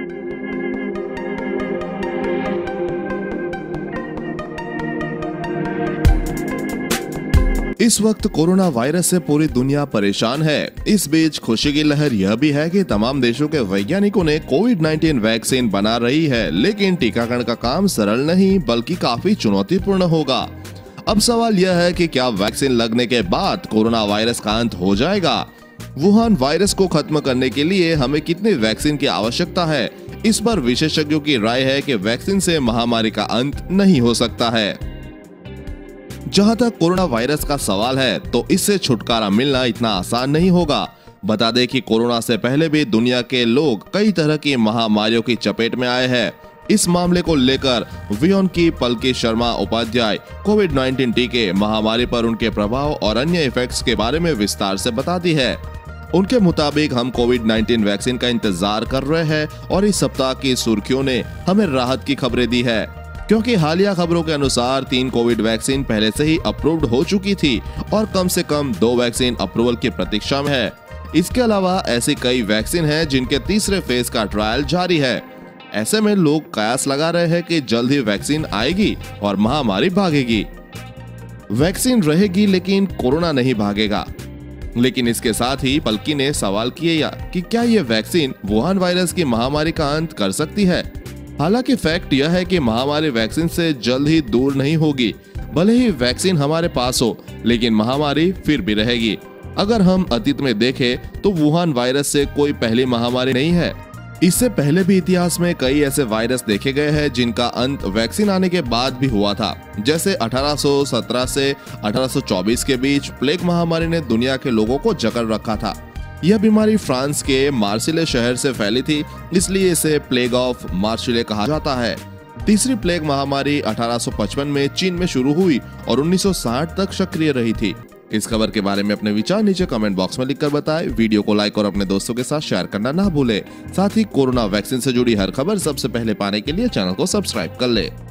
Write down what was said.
इस वक्त corona virus से पूरी दुनिया परेशान है। इस बीच खुशी की लहर यह भी है कि तमाम देशों के वैज्ञानिकों ने कोविड-19 वैक्सीन बना रही है, लेकिन टीकाकरण का काम सरल नहीं बल्कि काफी चुनौतीपूर्ण होगा। अब सवाल यह है कि क्या वैक्सीन लगने के बाद कोरोना वायरस का अंत हो जाएगा? वुहान वायरस को खत्म करने के लिए हमें कितनी वैक्सीन की आवश्यकता है? इस पर विशेषज्ञों की राय है कि वैक्सीन से महामारी का अंत नहीं हो सकता है। जहां तक कोरोना वायरस का सवाल है तो इससे छुटकारा मिलना इतना आसान नहीं होगा। बता दें कि कोरोना से पहले भी दुनिया के लोग कई तरह की महामारियों की चपेट में आए हैं। इस मामले को लेकर वियोन की पलकी शर्मा उपाध्याय कोविड-19 टीके, महामारी पर उनके प्रभाव और अन्य इफेक्ट्स के बारे में विस्तार से बताती है। उनके मुताबिक हम कोविड-19 वैक्सीन का इंतजार कर रहे हैं और इस सप्ताह की सुर्खियों ने हमें राहत की खबरें दी है, क्योंकि हालिया खबरों के अनुसार 3 कोविड वैक्सीन पहले से ही अप्रूव्ड हो चुकी थी और कम से कम 2 वैक्सीन अप्रूवल की प्रतीक्षा में है। इसके अलावा ऐसी कई वैक्सीन हैं जिनके तीसरे फेज का ट्रायल जारी है। ऐसे में लोग कयास लगा रहे हैं कि जल्द ही वैक्सीन आएगी और महामारी भागेगी। वैक्सीन रहेगी लेकिन कोरोना नहीं भागेगा। लेकिन इसके साथ ही पलकी ने सवाल किए कि क्या ये वैक्सीन वुहान वायरस की महामारी का अंत कर सकती है? हालांकि फैक्ट यह है कि महामारी वैक्सीन से जल्द ही दूर नहीं होगी। भले ही वैक्सीन हमारे पास हो, लेकिन महामारी फिर भी रहेगी। अगर हम अतीत में देखें तो वुहान वायरस से कोई पहली महामारी नहीं है। इससे पहले भी इतिहास में कई ऐसे वायरस देखे गए हैं जिनका अंत वैक्सीन आने के बाद भी हुआ था। जैसे 1817 से 1824 के बीच प्लेग महामारी ने दुनिया के लोगों को जकड़ रखा था। यह बीमारी फ्रांस के मार्सिले शहर से फैली थी, इसलिए इसे प्लेग ऑफ मार्सिले कहा जाता है। तीसरी प्लेग महामारी 1855 में चीन में शुरू हुई और 1960 तक सक्रिय रही थी। इस खबर के बारे में अपने विचार नीचे कमेंट बॉक्स में लिखकर बताएं। वीडियो को लाइक और अपने दोस्तों के साथ शेयर करना ना भूलें। साथ ही कोरोना वैक्सीन से जुड़ी हर खबर सबसे पहले पाने के लिए चैनल को सब्सक्राइब कर ले।